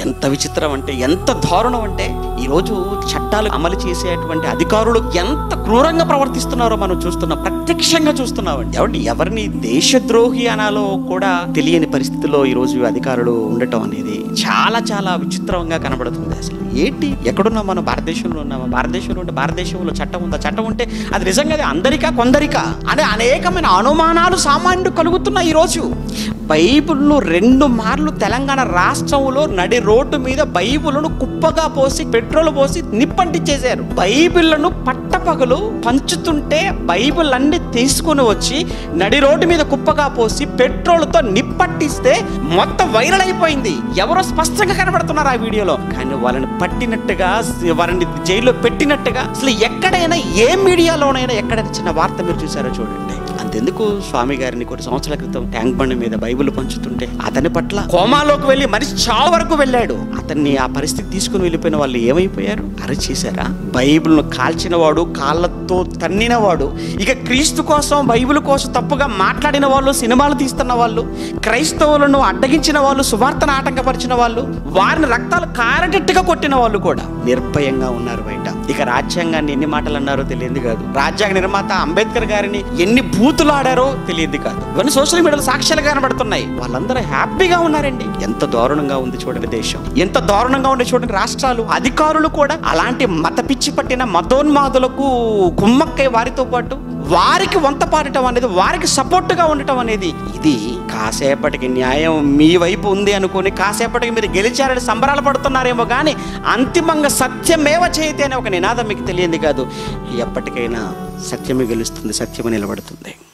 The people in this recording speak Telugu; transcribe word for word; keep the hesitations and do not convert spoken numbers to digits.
ఎంత విచిత్రం అంటే, ఎంత దారుణం అంటే, ఈరోజు చట్టాలు అమలు చేసేటువంటి అధికారులు ఎంత క్రూరంగా ప్రవర్తిస్తున్నారో మనం చూస్తున్నాం, ప్రత్యక్షంగా చూస్తున్నామండి. ఎవరి ఎవరిని దేశద్రోహి అనాలో కూడా తెలియని పరిస్థితిలో ఈరోజు అధికారులు ఉండటం అనేది చాలా చాలా విచిత్రంగా కనబడుతుంది. అసలు ఏంటి, ఎక్కడున్నాం మనం? భారతదేశంలో ఉన్నామా? భారతదేశంలో ఉంటే భారతదేశంలో చట్టం ఉందా? చట్టం ఉంటే అది నిజంగా అందరికా కొందరికా అనే అనేకమైన అనుమానాలు సామాన్యుడు కలుగుతున్నాయి. ఈరోజు బైబిల్ను రెండు మార్లు తెలంగాణ రాష్ట్రంలో నడి రోడ్డు మీద బైబిల్ను కుప్పగా పోసి పెట్రోల్ పోసి నిప్పంటించేశారు. బైబిళ్లను పట్టపగలు పంచుతుంటే బైబిల్ అన్ని తీసుకుని వచ్చి నడి రోడ్డు మీద కుప్పగా పోసి పెట్రోల్తో నిప్పట్టిస్తే మొత్తం వైరల్ అయిపోయింది. ఎవరో స్పష్టంగా కనబడుతున్నారు ఆ వీడియోలో. కానీ వాళ్ళని పట్టినట్టుగా, వారిని జైల్లో పెట్టినట్టుగా అసలు ఎక్కడైనా ఏ మీడియాలోనైనా ఎక్కడైనా చిన్న వార్త మీరు చూసారో చూడండి. అంతెందుకు, స్వామి గారిని కొన్ని సంవత్సరాల క్రితం ట్యాంక్ బండి మీద బైబిల్ పంచుతుంటే అతని పట్ల కోమాలోకి వెళ్ళి మనిషి చావు వరకు వెళ్ళాడు. అతన్ని ఆ పరిస్థితి తీసుకుని వెళ్ళిపోయిన వాళ్ళు ఏమైపోయారు? అరచేశారా? బైబిల్ను కాల్చిన వాడు, కాళ్ళతో తన్నిన వాడు, ఇక క్రీస్తు కోసం బైబిల్ కోసం తప్పుగా మాట్లాడిన వాళ్ళు, సినిమాలు తీస్తున్న వాళ్ళు, క్రైస్తవులను అడ్డగించిన వాళ్ళు, సువార్తను ఆటంకపరిచిన వాళ్ళు, వారిని రక్తాలు కారగట్టుగా కొట్టిన వాళ్ళు కూడా నిర్భయంగా ఉన్నారు బయట. ఇక రాజ్యాంగాన్ని ఎన్ని మాటలు అన్నారో తెలియదు కాదు, రాజ్యాంగ నిర్మాత అంబేద్కర్ గారిని ఎన్ని బూతులు ఆడారో తెలియదు కాదు. ఇవన్నీ సోషల్ మీడియాలో సాక్ష్యాలు కనబడుతున్నాయి. వాళ్ళందరూ హ్యాపీగా ఉన్నారండి. ఎంత దారుణంగా ఉంది చూడండి దేశం, ఎంత దారుణంగా ఉంది చూడండి రాష్ట్రాలు. అధికారులు కూడా అలాంటి మత పిచ్చి పట్టిన మతోన్మాదులకు కుమ్మక్కై వారితో పాటు వారికి వంత పాడటం అనేది, వారికి సపోర్టుగా ఉండటం అనేది, ఇది కాసేపటికి న్యాయం మీ వైపు ఉంది అనుకుని కాసేపటికి మీరు గెలిచారని సంబరాలు పడుతున్నారేమో కానీ అంతిమంగా సత్యమేవ చేయతే అనే ఒక నినాదం మీకు తెలియంది కాదు. ఎప్పటికైనా సత్యమే గెలుస్తుంది, సత్యమే నిలబడుతుంది.